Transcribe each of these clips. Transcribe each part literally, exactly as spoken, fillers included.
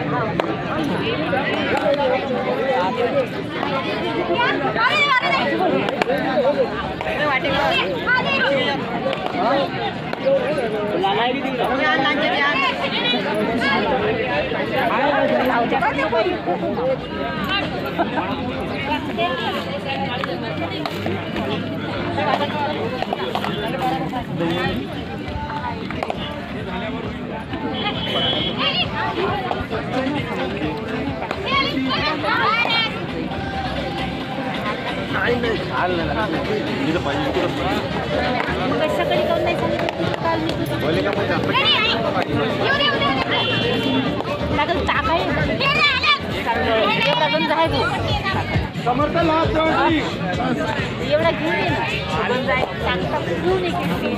एवढा घेऊन ये ना सांगता घेऊन ये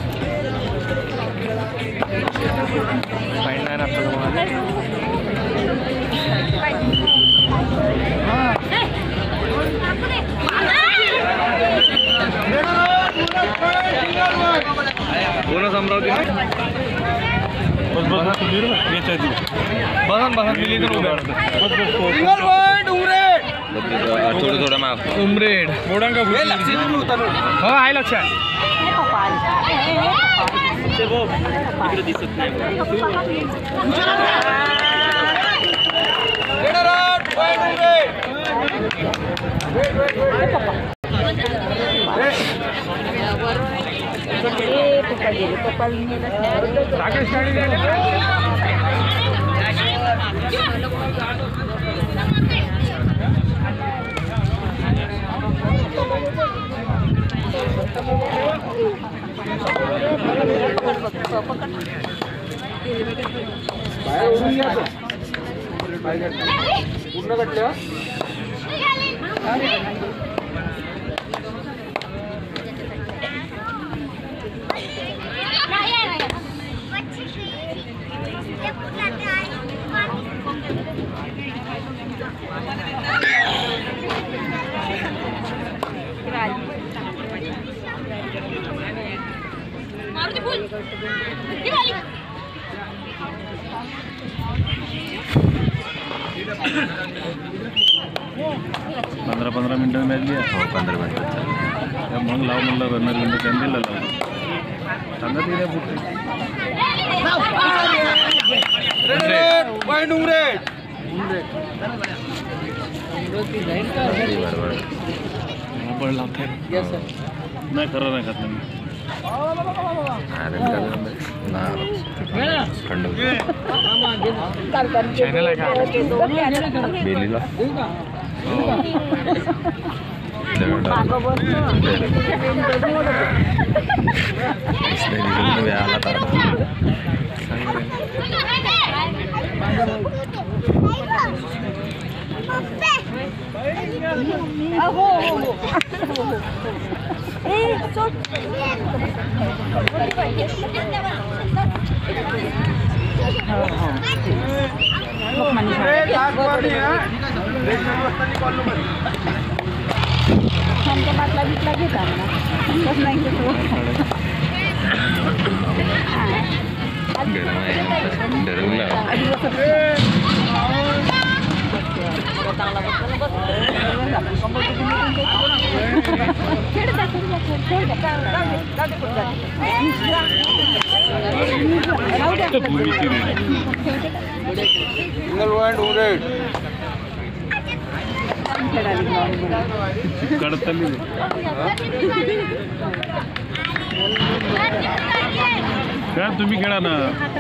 फाईन नाही ना बोनस अमरावती बस बस बस मिली तर थोडं थोडं माफ उमरेड मोडांका हो आहे लक्षात दिसत नाही पूर्ण कटले पंधरा पंधरा मिनटं मॅच लिहा हो पंधरा मिनटं मग लाव म्हणलं रनर मिनटं कॅन्डीला लाव सांगत गेल्या पुढे मोबाईल लावताय नाही खरं नाही खात नाही चॅनल आहे का बेलीला बाटला बिटला घेता का तुम्ही खेळा ना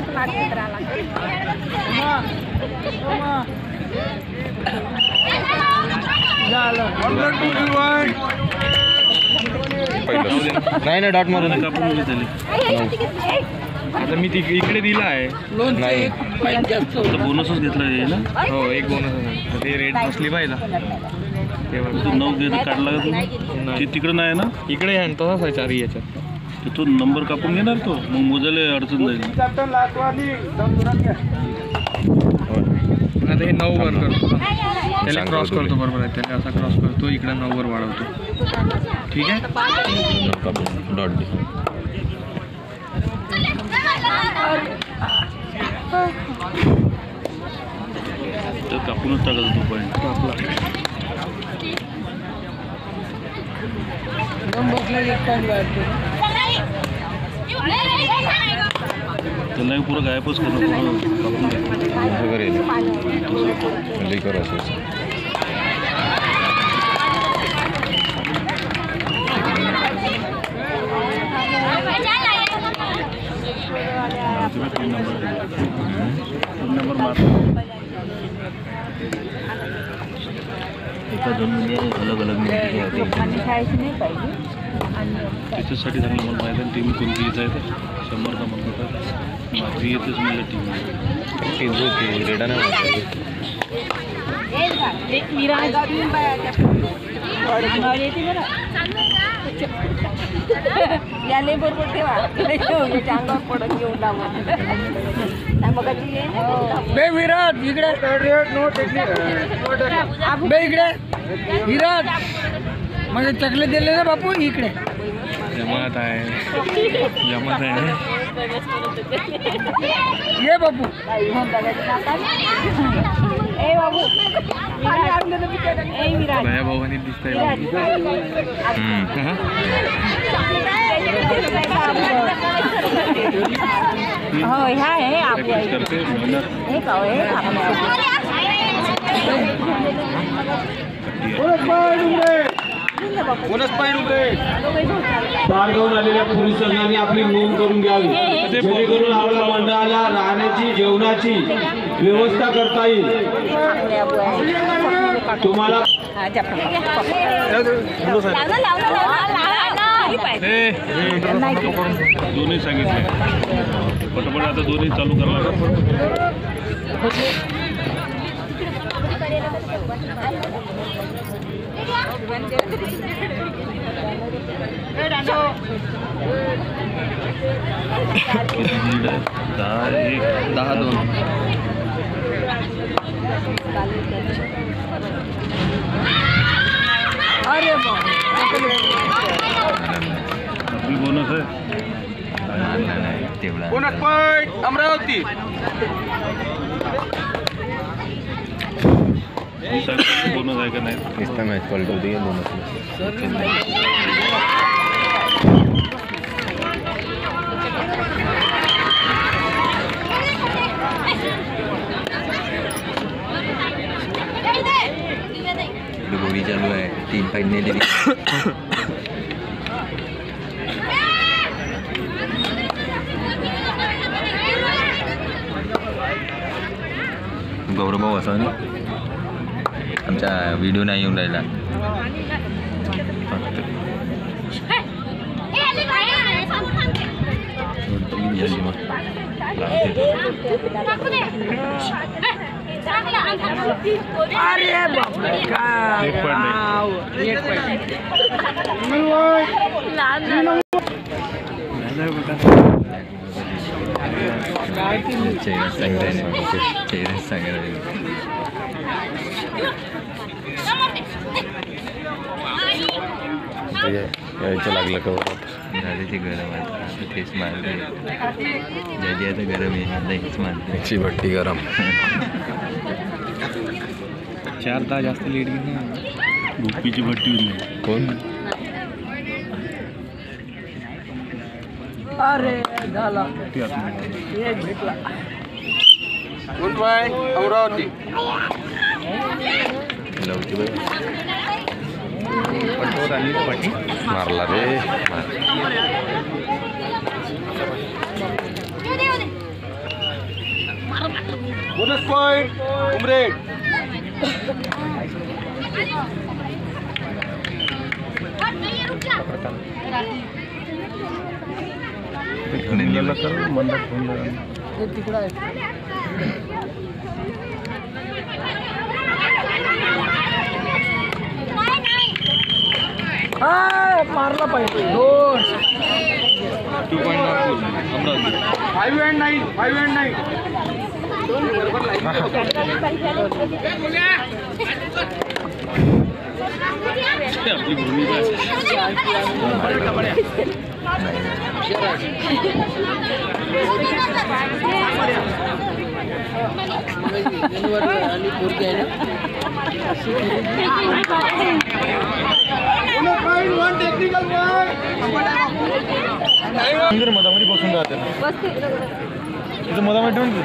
नाही ना डॉट मारून कापून झाली आता मी इकडे दिला आहे नाही बोनसच घेतला आहे ना हो एक बोनस ते रेट बसली पाहिजे तू नऊ घेत काढला का तू तिकडं नाही ना इकडे आहे तसाच आहे चारी याच्यात तो नंबर कापून घेणार तो मग मोजायला अडचण जाईल आता हे नऊ वर करतो त्याला क्रॉस करतो बरोबर आहे त्याला असा क्रॉस करतो इकडे नऊ वर वाढवतो ठीक आहे डॉट कापूनच टाकायचं तो पॉईंट कापला त्याला पुरं गायबच करणं कापून असं करेल म्हणजे कर असं तीन नंबर तीन नंबर मार एका दोन म्हणजे अलग अलग खायची नाही पाहिजे त्याच्यासाठी चांगलं मला माहिती आहे टीम कोणती यायचं आहे ते शंभरचा म्हणलं तर माझी येतेच म्हणलं टीम टीम रेडा नाही याले बरोबर ठेवा अंगावर पडत घेऊन मग बे विराट इकडे बे इकडे विराट म्हणजे चकले दिले ना बापू इकडे जमात आहे जमात आहे ये बापू ए बाबू ए विराट दया भावानी दिसतंय हो ह्या आहे आपल्या करते मेहनत हे का हे बाळगावून आलेल्या पोलीस संघाने आपली नोंद करून घ्यावी जेणेकरून आपल्या मंडळाला राहण्याची जेवणाची व्यवस्था करता येईल तुम्हाला दोन्ही सांगितले पटपट आता दोन्ही चालू करायला किती लीड आहे दहा एक दहा दोन आपली बोनस आहे नाही तेवढा अमरावती बोनस आहे का नाही नुसता मॅच पलट होती दोन गोरी चालू आहे तीन फाईट नाही दिली गौरव भाऊ असं आमचा व्हिडिओ नाही येऊन राहिला फक्त झाली मग अरे बापरे एक पॉईंट चेहरा सांगायला चेहरा सांगायला यायचं लागलं का झाले ते गरम आहे तेच मारले ज्याची आता गरम आहे हेच मारते ची भट्टी गरम चार दहा जास्त लेट गेली भुपीची भट्टी नाही कोण अरे झाला ती आतमध्ये एक भेटला अमरावती लावते बघ पाठी मारला रे मार बोनस पॉइंट उमरेड मंदात फोन तिकडं आहे मारला पाहिजे दोन two point five and nine five and nine आपली भूमिका मंदिर मधामध्ये बसून राहते ना तिथं मधामध्ये ठेवून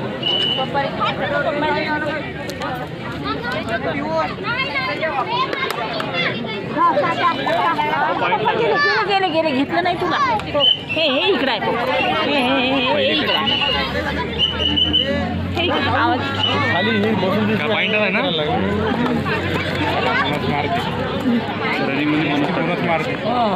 गेले गेले घेतलं नाही तुला हे हे इकडं आहे हे हे हे इकडं आहे हे इकडं आवाज खाली हे बसून पॉइंटर आहे ना मारते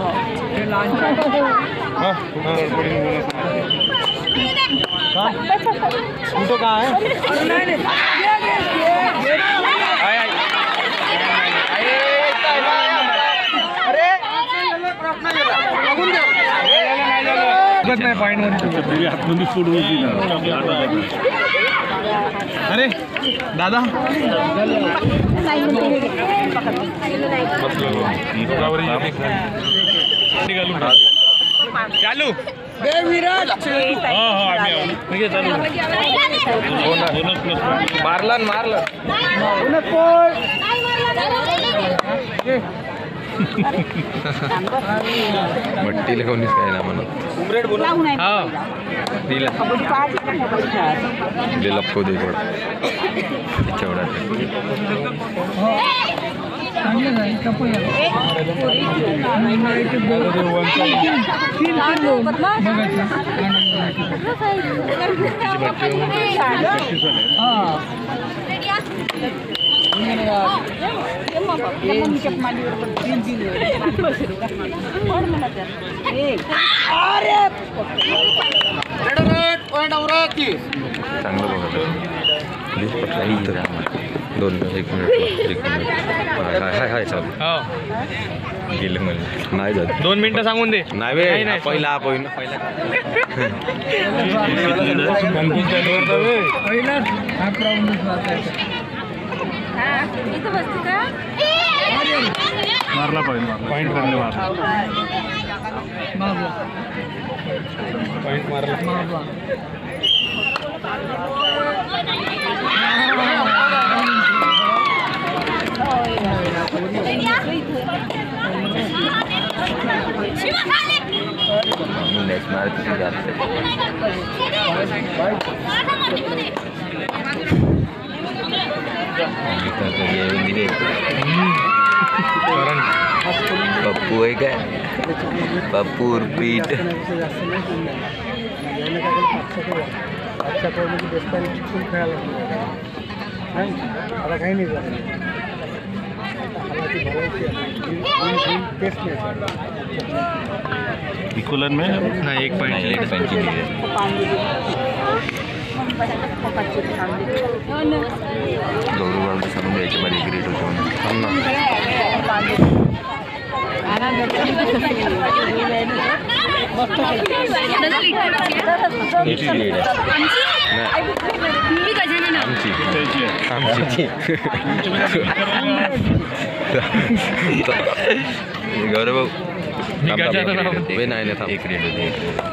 कुठं काय नाही पॉइंट मध्ये आतमध्ये सोडून होती ना अरे दादा चालू मारला मारलं मट्टीला कोणीच काय ना म्हणत हा दिला दिले लपको दे थोडं तेवढा चांगलं बघा प्लीज पटला इथं दोन एक मिनिट एक मिनिट हाय हाय हाय चालू हो गेलं मला नाही जात दोन मिनिटं सांगून दे नाही बे पहिला पहिला पहिला मारला पाहिजे पॉईंट मारले मारला पॉइंट मारला नेक्स्ट मारत जास्त पप्पू आहे काय पप्पू उर्पीट इकोलन में नाही एक पॉइंट एक पॉईंटची आहे गौरव बाबू सांगून द्यायचे मध्ये ग्रेट होतो म्हणून आमची गौरव भाऊ नाही नाही थांब एक रेट होते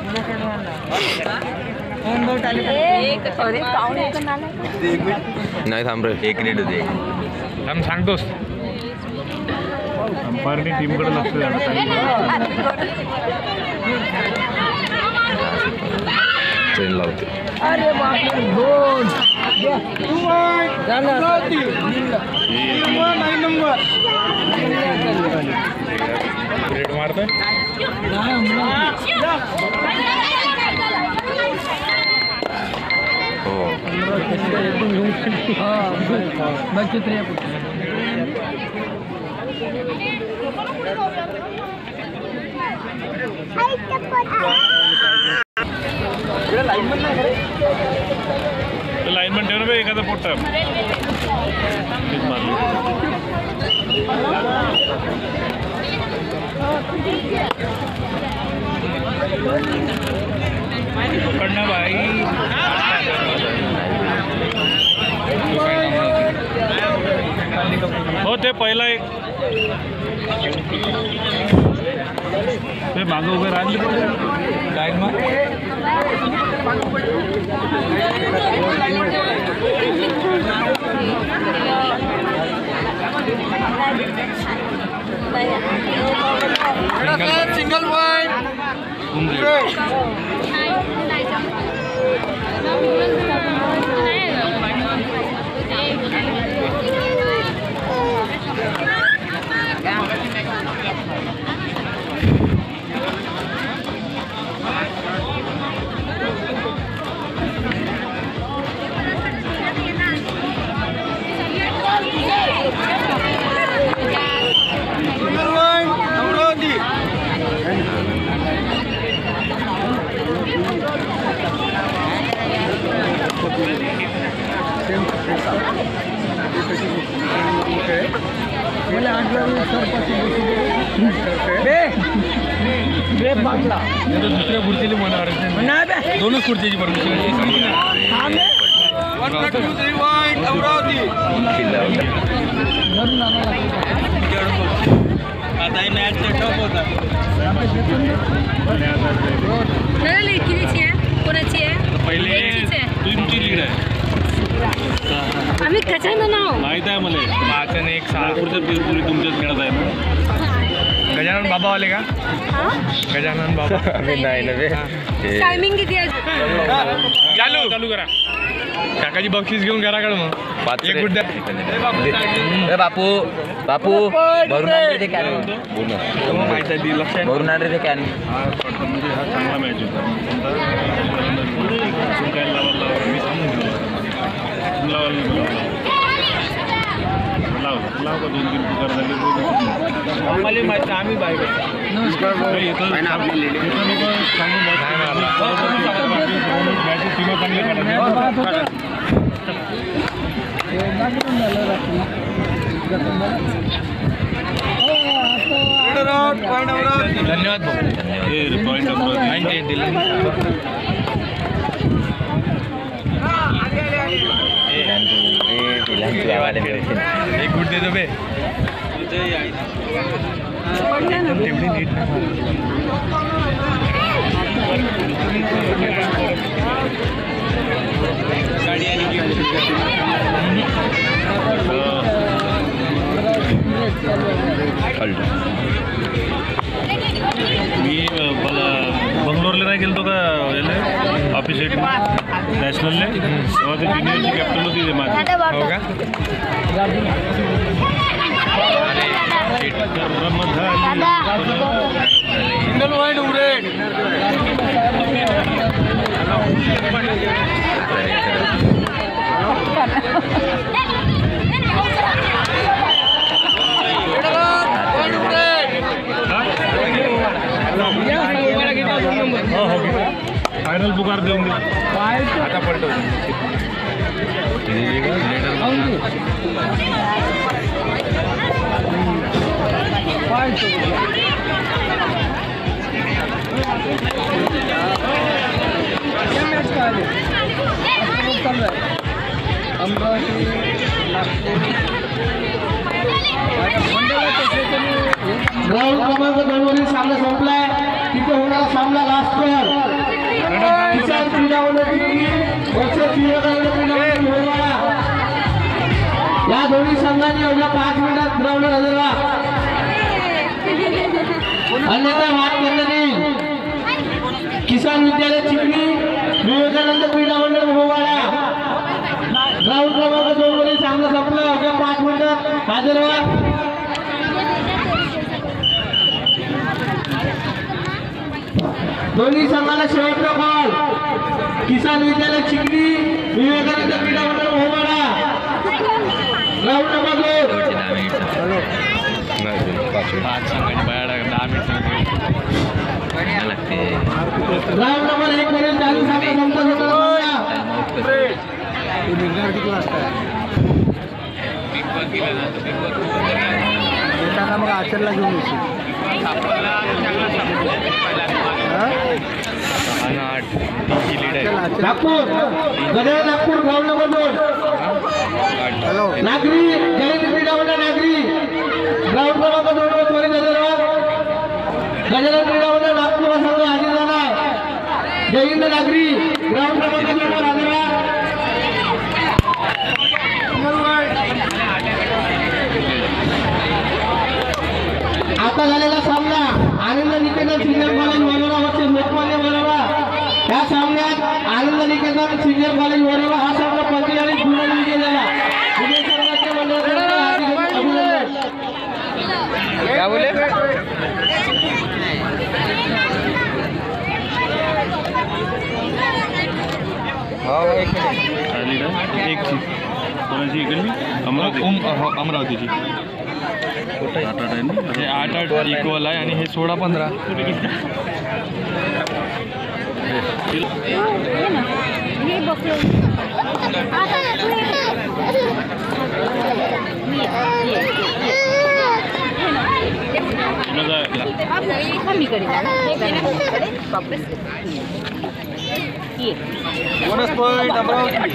नाही थांब रे एक रेट होते थांब सांगतोस अंपायरनी टीमकडे लक्ष द्यायला ट्रेन लावते रेड मारतोय हो लाईनमन ठेव ना बे एखादा पोट्टा पकडना भाई हो ते पहिला एक ते मागं उभे राहिले काय मग सिंगल पॉइंट दुसऱ्या खुर्चीला मनावर दोनच खुर्चीची परमिशन आता मॅच टॉप होता कोणाची आहे पहिले तुमची लीड आहे आम्ही कशानं नाव माहीत आहे मला पाचन एक सहापूरचं पिरपुरी तुमच्याच खेळत आहे ना गजानन बाबा आले का गजानन बाबा नाही ना बे टायमिंग किती आहे चालू चालू करा काकाची बक्षीस घेऊन घराकडे मग पाच एक गुड्डा ए बापू बापू भरून आण रे ते कॅन माहिती आहे लक्ष भरून आण रे ते कॅन हा म्हणजे हा चांगला मॅच होता काय लावायला लावा मी सांगून घेऊ लावायला लाव लाव का दोन तीन पुकार झाले आम्हाला माहिती आम्ही बाहेर नमस्कार येतं लोक सांगून मॅच टीम चांगले धन्यवाद भाऊ पॉईंट एक गुड देतो बे तेवढी नीट मी बंगलोरला नाही गेलो का याला ऑफिस नॅशनलने तेव्हा ते ज्युनियरची कॅप्टन होती ते माझी हो का सिंगल पॉइंट उरेड फायनल पुकार देऊन दे आता पलटो ग्राउंड क्रमांक दोन वरील सामना संपलाय तिथे होणारा सामना लास्ट पर किसान क्रीडा मंडळी वर्सेस विवेकानंद क्रीडा मंडळ होळवाडा या दोन्ही संघांनी अवघ्या पाच मिनिटात ग्राउंडवर हजर व्हा अन्यथा वाद करण्यात येईल किसान विद्यालय चिखली विवेकानंद क्रीडा मंडळ होळवाडा ग्राउंड क्रमांक दोन वरील सामना संपला अवघ्या पाच मिनिटात हजर व्हा दोन्ही संघाला शेवटचा बॉल किसान विद्यालय चिखली विवेकानंद क्रीडा मंडळ होळवाडा ग्राउंड नंबर दोन पाच सांगायची बाहेर दहा मिनिट लागते ग्राउंड नंबर एक मध्ये चालू सामना संपत होता मग आचरला घेऊन नागपूर गदळ नागपूर ग्राउंड नंबर दोन नागरी जयंत क्रीडा मंडळ नागरी ग्राउंड क्रमांक दोन वर त्वरित हजर व्हा गजानन क्रीडा मंडळ नागपूर हा संघ हाती झाला आहे. जय हिंद नागरी ग्राउंड क्रमांक दोन वर आता झालेला सामना Anand Niketan senior college Warora versus Lokmanya Warora. या सामन्यात आनंद निकेतन सिनियर कॉलेज वरोरा हा संघ पंचेचाळीस गुणांनी विजय झाला. विजय संघाच्या मंडळाकडे हार्दिक अभिनंदन. क्या बोले? आली ना एक ची कोणाची इकडली अमरावती उम- हो, अमरावतीची आठ आठ आहे ना हे आठ आठ इक्वल आहे आणि हे सोळा पंधरा. मम्मीकडे वापस ये बोनस पॉइंट अमरावती.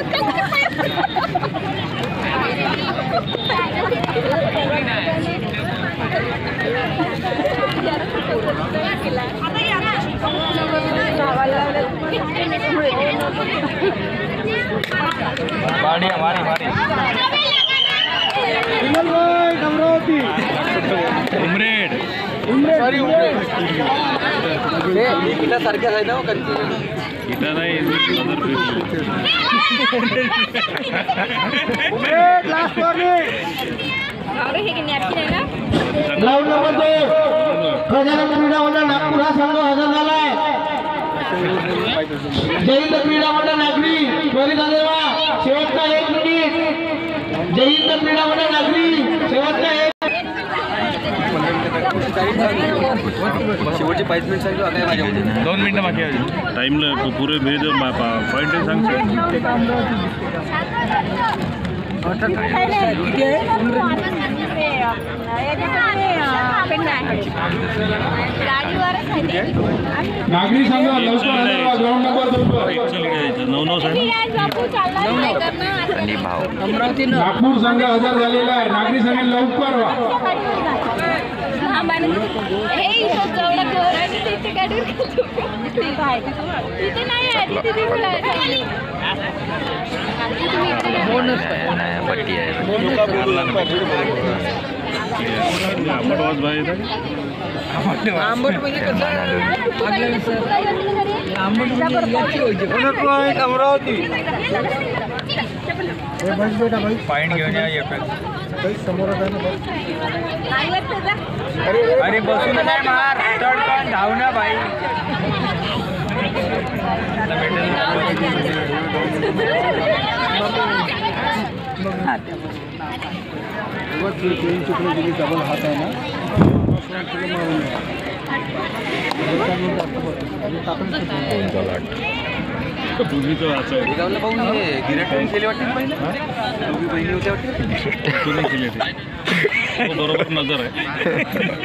वाडी वाडी वाडी अमरावती उमरेड. सॉरी सारख्याच आहे ना इथं नाही मदर लास्ट वॉर्निंग. हे की नॅपकिन आहे ना ग्राउंड नंबर दोन गजानन क्रीडा मंडळ नागपूर हा संघ हजर झाला आहे. जय हिंद क्रीडा मंडळ नागरी त्वरित हजर व्हा. शेवटचा एक मिनिट. जय हिंद क्रीडा मंडळ नागरी शेवटचा एक शेवटचे पाच मिनिट सांगतो आता माझ्या दोन मिनिटं बाकी आहे. टाईमला पुरे भेद पॉईंट सांगते नागरी संघ लवकर हजर व्हा. ग्राउंड नंबर दोन वर ॲक्च्युअली घ्यायचं नऊ नऊ सांग आणि भाव नागपूर संघ हजर झालेला आहे. नागरी संघ लवकर व्हा. तिथे नाही आहे तिथे दिसलं पट्टी आहे. आंबट वाज भाई येतात अमरावती पॉइंट घेऊन या. अरे बसून नाही मार चढ पण धाव ना बाई. डबल हात आहे ना पूर्वीचं वाचायचं भाऊ गिरेट केले वाटते बहिणी होते वाटते. तू नाही केले ते बरोबर नजर आहे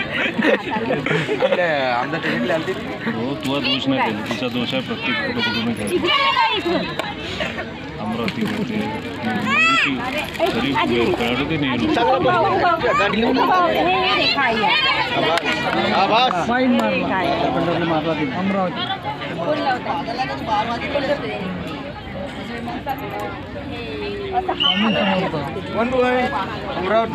आमदार टेनिटले आलते. हो तुझा दोष नाही केला तिचा दोष आहे. प्रत्येक फोटो कुठून खेळतो अमरावती खेळते तरी काढू ते नेहरू अमरावती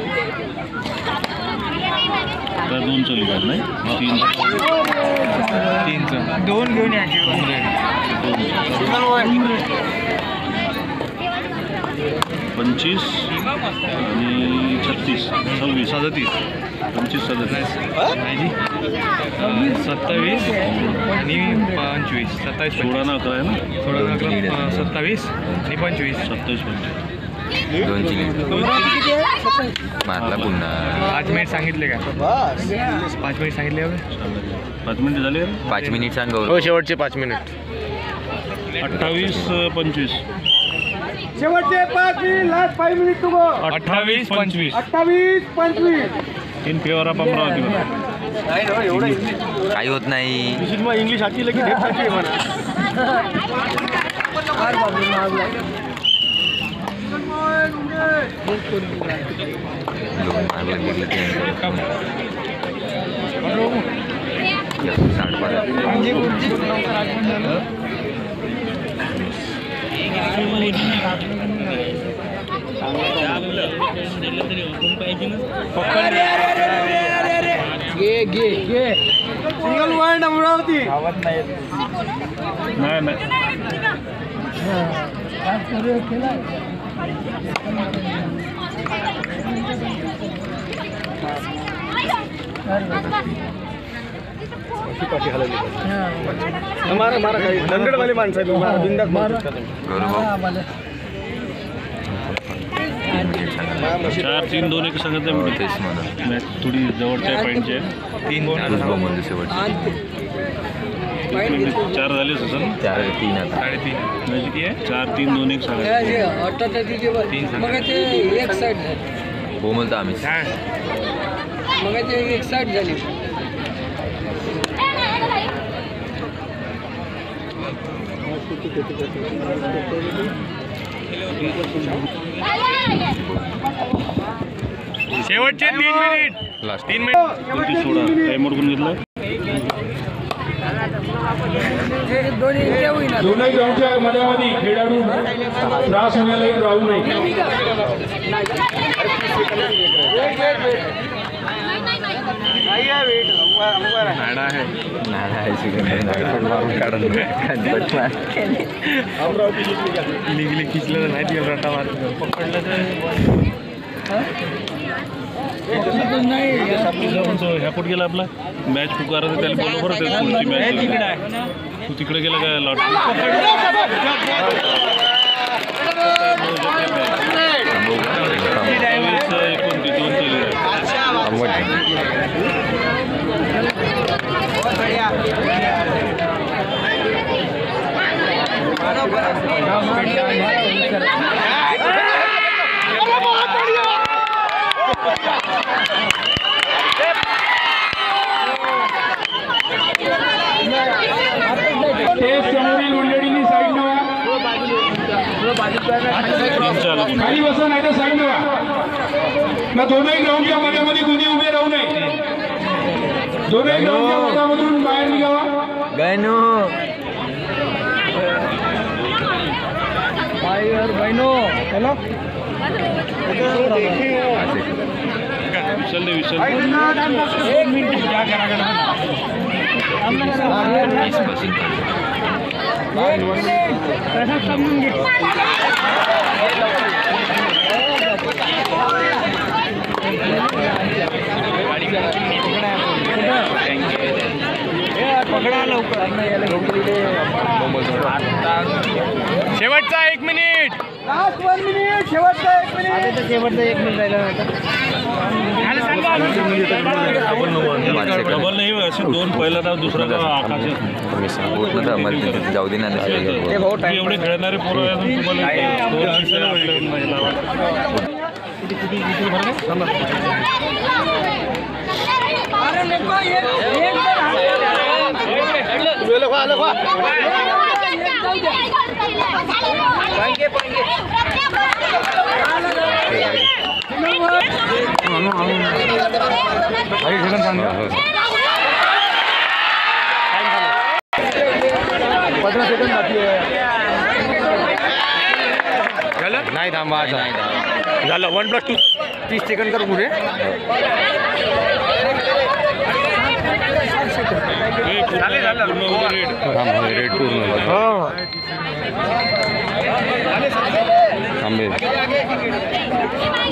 तर दोन चली काढ नाही तीन तीनचं दोन घेऊन या. पंचवीस आणि छत्तीस सव्वीस सदतीस पंचवीस सदतीस सत्तावीस आणि पंचवीस. सत्तावीस सोळा ना अकरा आहे ना सोळा अकरा सत्तावीस आणि पंचवीस. सत्तावीस पंचवीस दोनची मारला पुन्हा. पाच मिनिट सांगितले का? पाच मिनिट सांगितले हवे. पाच मिनिटं झाले पाच मिनिट सांग. हो शेवटचे पाच मिनिट. अठ्ठावीस पंचवीस शेवटचे पाच मिनिट. Last five minute to go. अठ्ठावीस पंचवीस. अठ्ठावीस पंचवीस. तीन फेवर ऑफ अमरावती काही होत नाही. इंग्लिश हाती लगी ढेप टाकी लोक मारलं गेलं ते. साठ बारा घे घे घे सिंगल वर्ड अमरावती नाही नाही मारा मारा काही दंगड वाली माणसं आहेत मारा बिंदास मारा चार तीन दोन एक सांगत आहे तेच म्हणा मॅच थोडी जवळच्या पॉईंटचे तीन म्हणजे शेवटची चार झालेच असं चार तीन आता साडेतीन म्हणजे किती आहे चार तीन दोन एक सांगत तीन मग ते एक साईड हो म्हणतो आम्ही मग ते एक साईड झाली शेवटचे तीन मिनिट लास्ट तीन मिनिट कोणती सोडा टाइम उडकून घेतला दोन्ही ग्राउंडच्या मध्यामध्ये खेळाडू त्रास होण्याला राहू नये नाडा आहे लिगली खिचलं तर माहिती आहे रटा मार पकडलं तर ह्या कुठं गेला आपला मॅच पुकार त्याला बरोबर पुढची मॅच तू तिकडे गेला काय लॉट एकोणतीस दोन केले समोरील मंडळींनी साईड नवा खाली बसा नाही तर साईड नवा ना दोनही ग्राउंडच्या मध्यामध्ये कुणी उभे राहू नये दोनही ग्राउंडच्या मध्यामधून बाहेर निघावा गायनो बहिनो हॅलो विशाल दे विशाल एक मिनिट समजून घे पकडा लवकर शेवटचा एक मिनिट लास्ट वन मिनिट शेवटचा एक मिनिट शेवटचा एक मिनिट राहिला डबल नाही असे दोन पहिला डाव दुसरा डाव आकाश जाऊ दे ना एवढे खेळणारे पोरं पंधरा सेकंड बाकी आहे नाही थांबा झालं वन प्लस टू तीस सेकंड कर पुढे रेड पूर्ण थांबे